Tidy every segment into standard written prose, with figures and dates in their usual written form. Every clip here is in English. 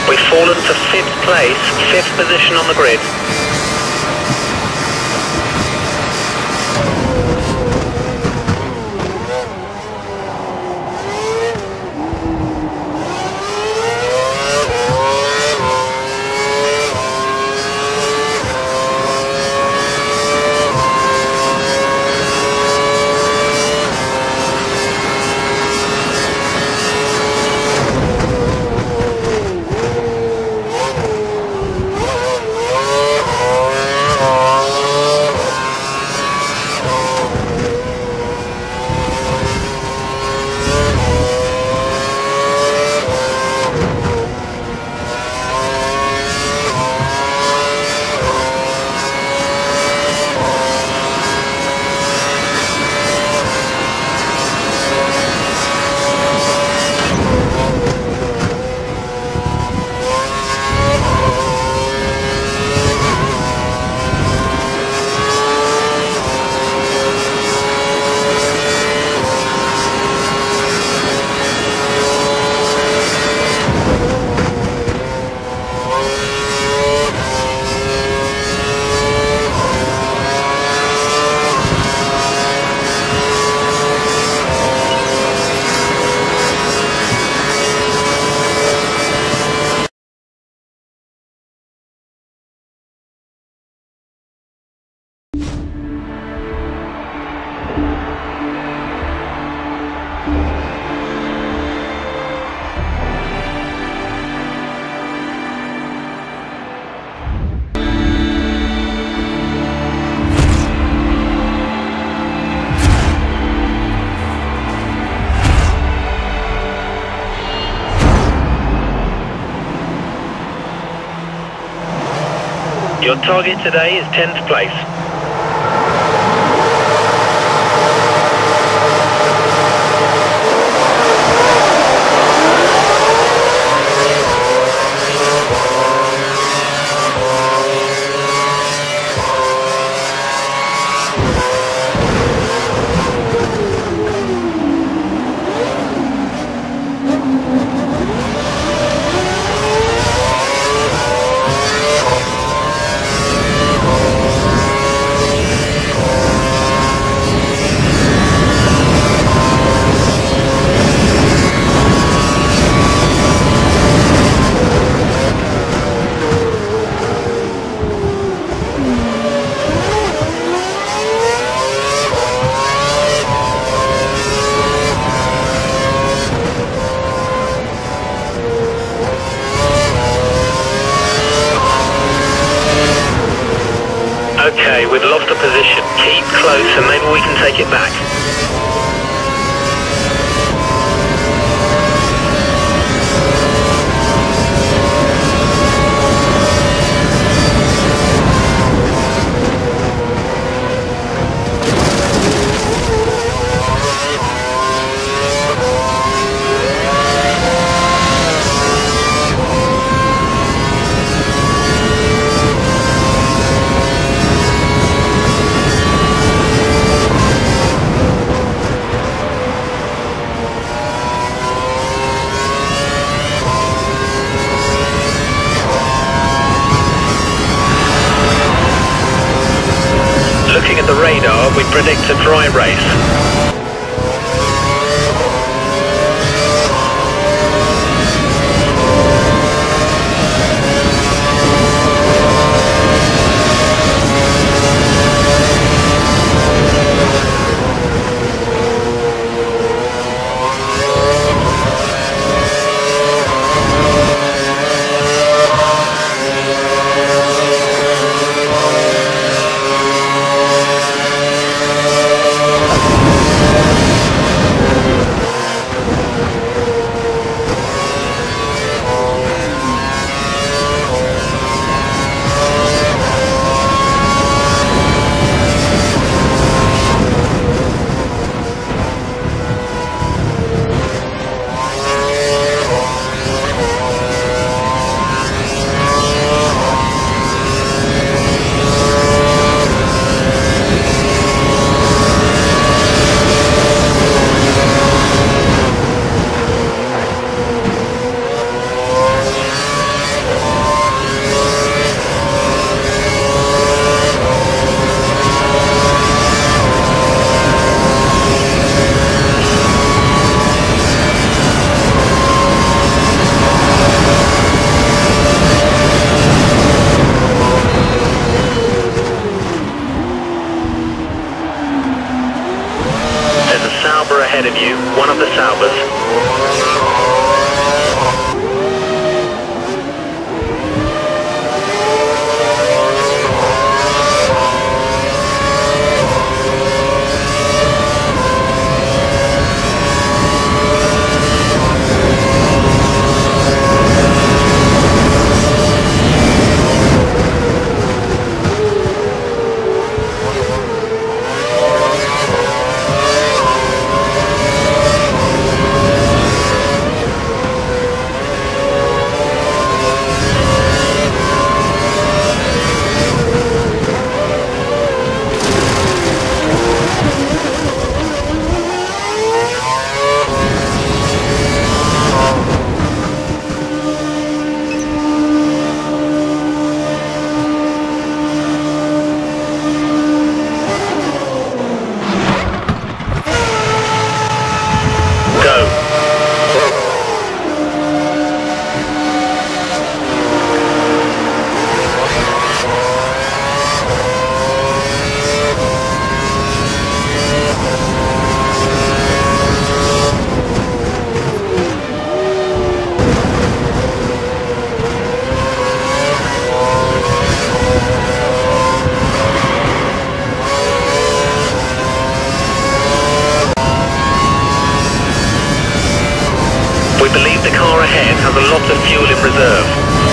We've fallen to 5th place, 5th position on the grid. Your target today is 10th place. Okay, we've lost a position. Keep close and maybe we can take it back. Looking at the radar, we predict a dry race. one of the salvers. We believe the car ahead has a lot of fuel in reserve.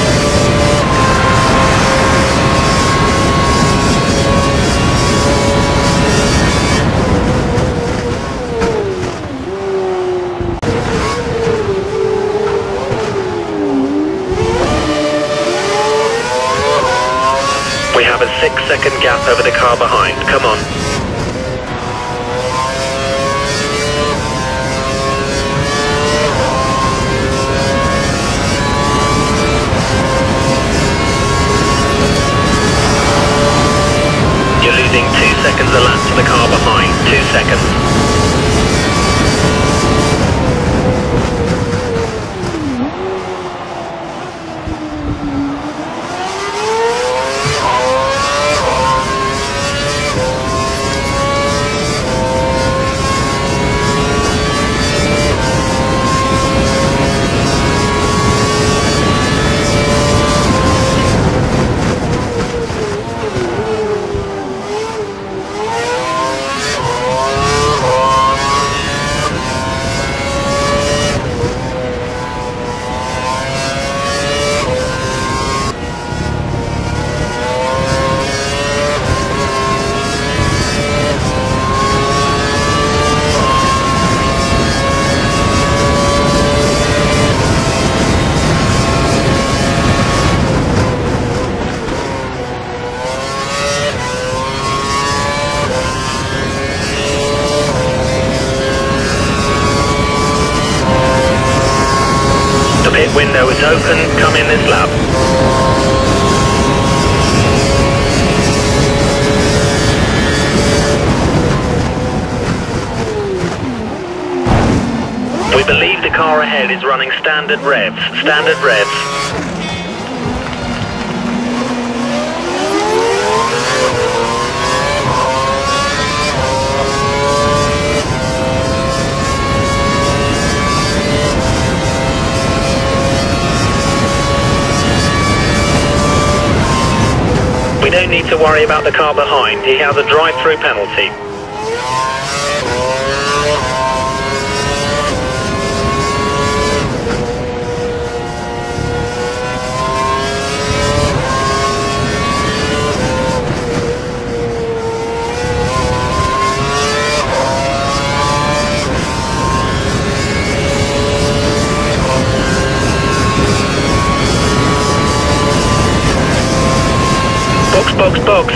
We have a 6-second gap over the car behind. Come on. You're losing 2 seconds a lap to the car behind. 2 seconds. The pit window is open, come in this lap. We believe the car ahead is running standard revs. Standard revs. We don't need to worry about the car behind. He has a drive-through penalty. Box, box.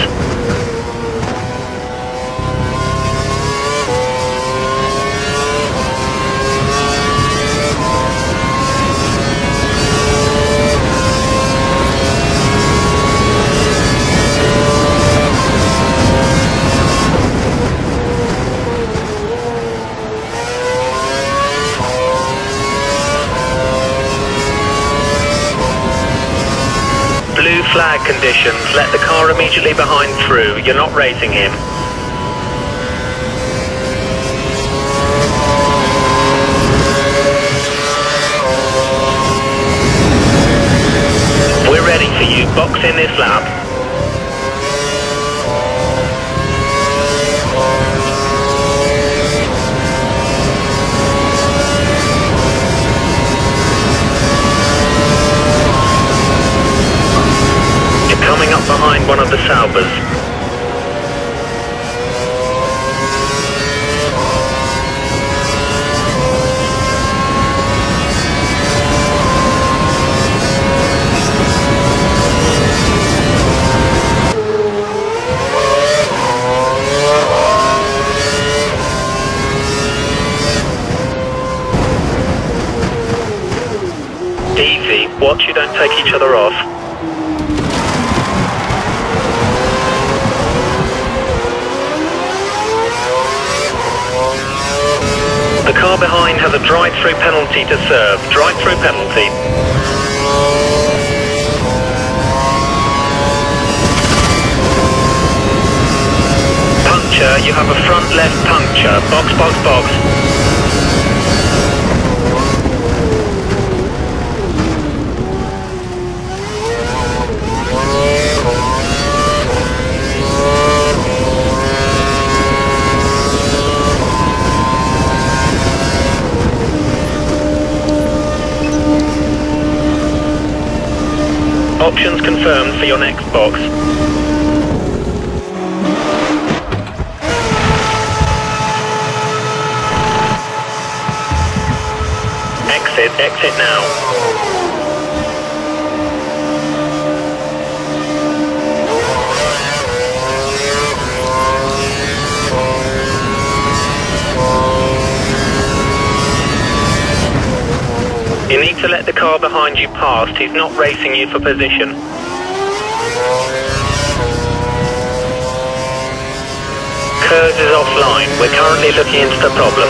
Blue flag conditions. Let the car immediately behind through. You're not racing him. to you. Box in this lap. You're coming up behind one of the Saubers. Easy, watch you don't take each other off. The car behind has a drive-through penalty to serve. Drive-through penalty. Puncture, you have a front left puncture. Box, box, box. Options confirmed for your next box. Exit now. You need to let the car behind you past. He's not racing you for position. Kurz is offline. We're currently looking into the problem.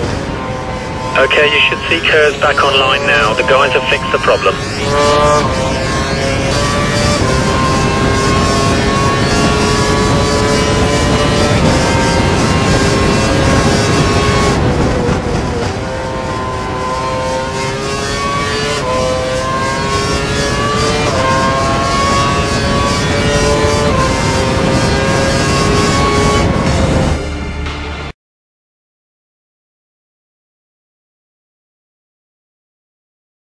Okay, you should see Kurz back online now. The guys have fixed the problem.